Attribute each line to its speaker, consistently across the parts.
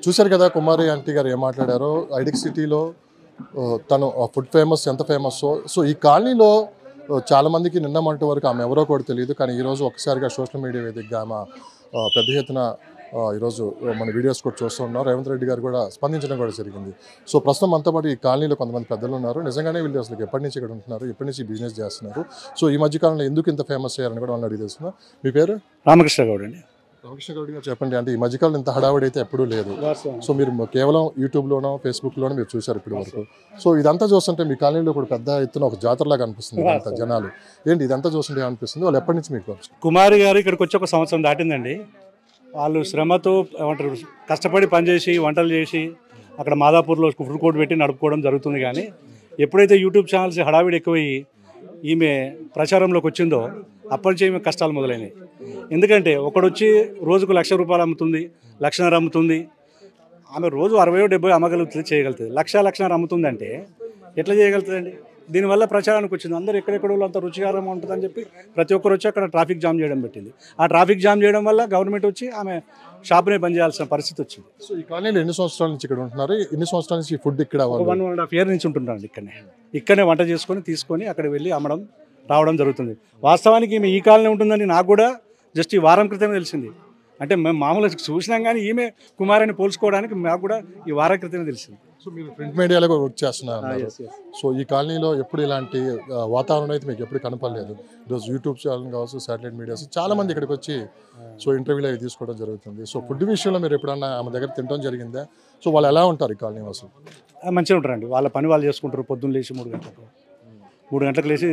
Speaker 1: చూశారు కదా కుమారి ఆంటీ గారు ఏం మాట్లాడారో. ఐడిక్ సిటీలో తను ఫుడ్ ఫేమస్, ఎంత ఫేమస్సో. సో ఈ కాలనీలో చాలామందికి నిన్న మొన్నటి వరకు ఆమె ఎవరో కూడా తెలియదు. కానీ ఈరోజు ఒక్కసారిగా సోషల్ మీడియా వేదికగా ఆమె పెద్ద ఎత్తున ఈరోజు మన వీడియోస్ కూడా చూస్తూ ఉన్నారు. రేవంత్ రెడ్డి గారు కూడా స్పందించడం కూడా జరిగింది. సో ప్రస్తుతం అంతా పాటు ఈ కాలనీలో కొంతమంది పెద్దలు ఉన్నారు. నిజంగానే వీళ్ళు అసలు ఎప్పటి నుంచి ఇక్కడ ఉంటున్నారు, ఎప్పటి నుంచి బిజినెస్ చేస్తున్నారు, సో ఈ మధ్యకాలంలో ఎందుకు ఇంత ఫేమస్ అయ్యారని కూడా వాళ్ళని అడిగి తెలుస్తున్నారు. మీ పేరు?
Speaker 2: రామకృష్ణ గౌడ్ అండి.
Speaker 1: రామకృష్ణ గౌడ్ గారు చెప్పండి. అంటే ఈ మధ్యకాలం ఇంత హడావుడి అయితే ఎప్పుడూ లేదు. సో మీరు కేవలం యూట్యూబ్లోనో ఫేస్బుక్లోనో మీరు చూశారు ఇప్పటి వరకు. సో ఇదంతా చూస్తుంటే మీ కాలనీలో కూడా పెద్ద ఎత్తున ఒక జాతరలాగా అనిపిస్తుంది. అంత జనాలు ఏంటి ఇదంతా చూస్తుంటే అనిపిస్తుంది. వాళ్ళు ఎప్పటి నుంచి మీకు
Speaker 2: కుమారి గారు ఇక్కడికి వచ్చి ఒక సంవత్సరం దాటిందండి. వాళ్ళు శ్రమతో ఏమంటారు కష్టపడి పనిచేసి వంటలు చేసి అక్కడ మాదాపూర్లో ఫుడ్ కోర్ట్ పెట్టి నడుపుకోవడం జరుగుతుంది. కానీ ఎప్పుడైతే యూట్యూబ్ ఛానల్స్ హడావిడి ఎక్కువయ్యి ఈమె ప్రచారంలోకి వచ్చిందో అప్పటి నుంచి ఈమె కష్టాలు మొదలైనవి. ఎందుకంటే ఒకడు వచ్చి రోజుకు ₹1,00,000 అమ్ముతుంది, 1,50,000 అమ్ముతుంది. ఆమె రోజు 60-70 అమ్మగలుగుతుంది, చేయగలుగుతుంది. 1,00,000 అమ్ముతుంది అంటే ఎట్లా చేయగలుగుతుందండి? దీనివల్ల ప్రచారానికి వచ్చింది. అందరూ ఎక్కడెక్కడ అంత రుచికరంగా ఉంటుందని చెప్పి ప్రతి ఒక్కరు వచ్చి అక్కడ ట్రాఫిక్ జామ్ చేయడం పెట్టింది. ఆ ట్రాఫిక్ జామ్ చేయడం వల్ల గవర్నమెంట్ వచ్చి ఆమె షాప్నే బంద్ చేయాల్సిన పరిస్థితి వచ్చింది.
Speaker 1: సో ఈ కాలనీలో ఎన్ని సంవత్సరాల నుంచి ఇక్కడ ఉంటున్నారు? ఎన్ని సంవత్సరాల నుంచి ఫుడ్ ఇక్కడ
Speaker 2: 1.5 years నుంచి ఉంటున్నాను ఇక్కడనే వంట చేసుకొని తీసుకొని అక్కడ వెళ్ళి అమ్మడం రావడం జరుగుతుంది. వాస్తవానికి ఈమె ఈ కాలనీ ఉంటుందని నాకు కూడా జస్ట్ ఈ వారం క్రితమే తెలిసింది. అంటే మేము మామూలుగా చూసినాం కానీ ఈమె కుమారిని పోల్చుకోవడానికి మాకు కూడా ఈ వారం క్రితమే తెలిసింది.
Speaker 1: సో మీరు ప్రింట్ మీడియాలో కూడా వర్క్ చేస్తున్నారు. సో ఈ కాలనీలో ఎప్పుడు ఇలాంటి వాతావరణం అయితే మీకు ఎప్పుడు కనపడలేదు. ఈరోజు యూట్యూబ్ ఛానల్ కావచ్చు, శాటిలైట్ మీడియాస్ చాలా మంది ఇక్కడికి వచ్చి సో ఇంటర్వ్యూలు అవి తీసుకోవడం జరుగుతుంది. సో ఫుడ్ విషయంలో మీరు ఎప్పుడన్నా ఆమె దగ్గర తినడం జరిగిందా? సో వాళ్ళు ఎలా ఉంటారు ఈ కాలనీ అసలు?
Speaker 2: మంచిగా ఉంటారండి. వాళ్ళ పని వాళ్ళు చేసుకుంటారు. పొద్దున్న లేచి 3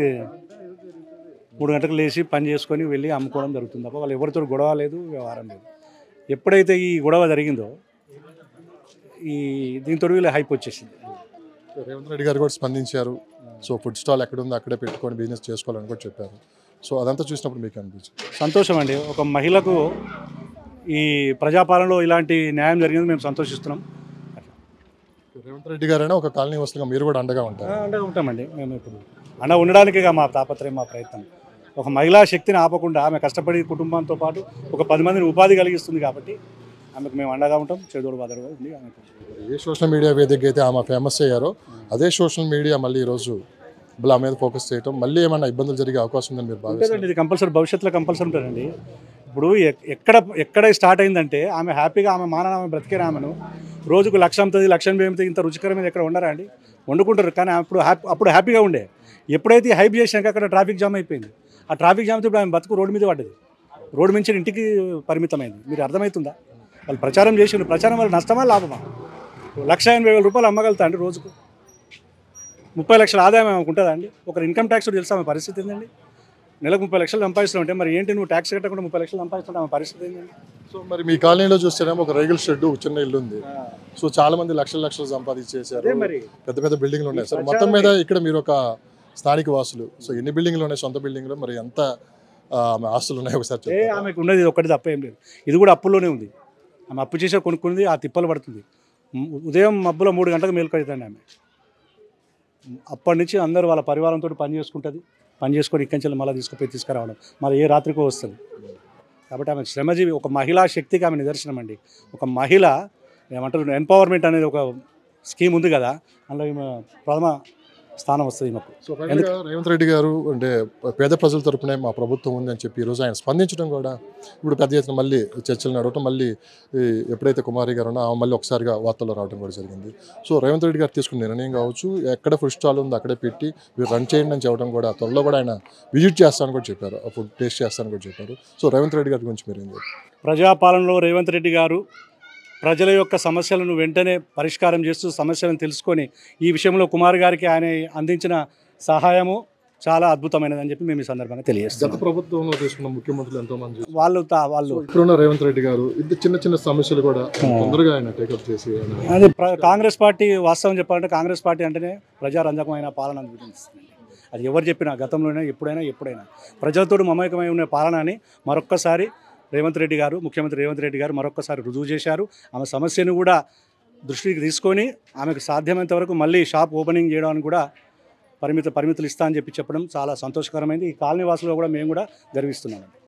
Speaker 2: గంటలకు లేచి పని చేసుకొని వెళ్ళి అమ్ముకోవడం జరుగుతుంది తప్ప వాళ్ళు ఎవరితో గొడవ లేదు, వ్యవహారం లేదు. ఎప్పుడైతే ఈ గొడవ జరిగిందో దీంతో వీళ్ళు హైప్ వచ్చేసింది.
Speaker 1: రేవంత్ రెడ్డి గారు కూడా స్పందించారు. సో ఫుడ్ స్టాల్ ఎక్కడ ఉందో అక్కడే పెట్టుకొని బిజినెస్ చేసుకోవాలని కూడా చెప్పారు. సో అదంతా చూసినప్పుడు మీకు అనిపించింది?
Speaker 2: సంతోషం అండి. ఒక మహిళకు ఈ ప్రజాపాలనలో ఇలాంటి న్యాయం జరిగింది మేము సంతోషిస్తున్నాం.
Speaker 1: రేవంత్ రెడ్డి గారైనా ఒక కాలనీ వస్తుగా మీరు కూడా అండగా ఉంటారు?
Speaker 2: అండగా ఉంటామండి. మేము ఇప్పుడు అండ ఉండడానికే మా తాపత్రయం, మా ప్రయత్నం. ఒక మహిళా శక్తిని ఆపకుండా ఆమె కష్టపడి కుటుంబంతో పాటు ఒక 10 మందిని ఉపాధి కలిగిస్తుంది కాబట్టి ఆమెకు మేము అండగా ఉంటాం. చేదోడు బాదడుగా ఉంది ఆమెకు.
Speaker 1: ఏ సోషల్ మీడియా వేదిక అయితే ఆమె ఫేమస్ అయ్యారో అదే సోషల్ మీడియా మళ్ళీ ఈరోజు ఆ మీద ఫోకస్ చేయడం మళ్ళీ ఏమైనా ఇబ్బందులు జరిగే అవకాశం ఉందని మీరు భావిస్తారండి?
Speaker 2: ఇది కంపల్సరీ భవిష్యత్తులో కంపల్సరీ ఉంటారండి. ఇప్పుడు ఎక్కడ స్టార్ట్ అయిందంటే ఆమె హ్యాపీగా ఆమె మానవ ఆమె బ్రతికే ఆమెను రోజుకు 1,00,000 అమ్ముతుంది, 1,50,000 అమ్ముతుంది. ఇంత రుచికరమైన ఎక్కడ ఉండరా అండి? వండుకుంటారు. కానీ అప్పుడు హ్యాపీగా ఉండే. ఎప్పుడైతే హైప్ చేసినాక అక్కడ ట్రాఫిక్ జామ్ అయిపోయింది. ఆ ట్రాఫిక్ జామ్ ఇప్పుడు ఆమె బతుకు రోడ్డు మీద పడ్డది. రోడ్డు నుంచి ఇంటికి పరిమితమైంది. మీరు అర్థమవుతుందా? వాళ్ళు ప్రచారం చేసి ప్రచారం వల్ల నష్టమా లాభమా? ₹1,80,000 అమ్మగలుగుతా అండి రోజుకు. 30 లక్షల ఆదాయం ఆమెకు ఉంటుందా అండి? ఒకరు ఇన్కమ్ ట్యాక్స్ తెలుసా ఆమె పరిస్థితి ఏంటండి? నెలకు 30 లక్షలు సంపాదిస్తున్నావు అంటే మరి ఏంటి నువ్వు ట్యాక్స్ కట్టకుండా 30 లక్షలు సంపాదిస్తుంటే ఆమె పరిస్థితి ఏంటండి?
Speaker 1: సో మరి మీ కాలనీలో చూస్తేనేమో ఒక రేగుల షెడ్, చిన్న ఇల్లు ఉంది. సో చాలా మంది లక్షలు సంపాదించేశారు. పెద్ద పెద్ద బిల్డింగ్లు ఉన్నాయి సార్. మొత్తం మీద ఇక్కడ మీరు ఒక స్థానిక వాసులు. సో ఎన్ని బిల్డింగ్లు ఉన్నాయి? సొంత బిల్డింగ్లు మరి ఎంత ఆస్తులు ఉన్నాయి ఒకసారి?
Speaker 2: ఆమెకు ఉన్నది ఒకటి తప్ప ఏం లేదు. ఇది కూడా అప్పుల్లోనే ఉంది. ఆమె అప్పు చేసే కొనుక్కున్నది ఆ తిప్పలు పడుతుంది. ఉదయం మబ్బులో 3 గంటలకు మేలుకొడుతుంది ఆమె. అప్పటి నుంచి అందరూ వాళ్ళ పరివారంతో పని చేసుకుంటుంది. పని చేసుకొని ఇక్కడి నుంచి మళ్ళీ తీసుకురావడం మళ్ళీ ఏ రాత్రికో వస్తుంది. కాబట్టి ఆమె శ్రమజీవి, ఒక మహిళా శక్తికి ఆమె నిదర్శనం అండి. ఒక మహిళ ఏమంటారు ఎంపవర్మెంట్ అనేది ఒక స్కీమ్ ఉంది కదా, అందులో ఈమె ప్రథమ స్థానం వస్తుంది మాకు.
Speaker 1: సో రేవంత్ రెడ్డి గారు అంటే పేద ప్రజల తరపునే మా ప్రభుత్వం ఉంది అని చెప్పి ఈరోజు ఆయన స్పందించడం కూడా ఇప్పుడు పెద్ద ఎత్తున మళ్ళీ చర్చలు నడవటం, మళ్ళీ ఎప్పుడైతే కుమారి గారు ఉన్నా మళ్ళీ ఒకసారిగా వార్తల్లో రావడం కూడా జరిగింది. సో రేవంత్ రెడ్డి గారు తీసుకున్న నిర్ణయం కావచ్చు, ఎక్కడ ఫుడ్ స్టాల్ ఉందో అక్కడే పెట్టి మీరు రన్ చేయండి అని చెప్పడం కూడా త్వరలో కూడా ఆయన విజిట్ చేస్తానని కూడా చెప్పారు, ఫుడ్ టేస్ట్ చేస్తానని కూడా చెప్పారు. సో రేవంత్ రెడ్డి గారి గురించి మీరు ఏం చెప్పారు?
Speaker 2: ప్రజాపాలనలో రేవంత్ రెడ్డి గారు ప్రజల యొక్క సమస్యలను వెంటనే పరిష్కారం చేస్తూ సమస్యలను తెలుసుకొని ఈ విషయంలో కుమార్ గారికి ఆయన అందించిన సహాయము చాలా అద్భుతమైనదని చెప్పి మేము ఈ సందర్భంగా తెలియజేస్తాం.
Speaker 1: గత ప్రభుత్వంలో తీసుకున్న ముఖ్యమంత్రులు ఎంతో మంది
Speaker 2: వాళ్ళు
Speaker 1: ఇప్పుడున్న రేవంత్ రెడ్డి గారు ఇది చిన్న సమస్యలు కూడా తొందరగా ఆయన టేకప్ చేసి
Speaker 2: అది కాంగ్రెస్ పార్టీ వాస్తవం చెప్పాలంటే కాంగ్రెస్ పార్టీ అంటేనే ప్రజారంజకమైన పాలన అనిపిస్తుంది. అది ఎవరు చెప్పినా గతంలోనే ఎప్పుడైనా ప్రజలతో మమేకమై ఉన్న పాలన అని మరొక్కసారి ముఖ్యమంత్రి రేవంత్ రెడ్డి గారు మరొక్కసారి రుజువు చేశారు. ఆమె సమస్యను కూడా దృష్టికి తీసుకొని ఆమెకు సాధ్యమైనంత వరకు మళ్ళీ షాప్ ఓపెనింగ్ చేయడానికి కూడా పరిమితులు ఇస్తా అని చెప్పడం చాలా సంతోషకరమైంది. ఈ కాలనీ వాసులు కూడా మేము కూడా గర్విస్తున్నాం.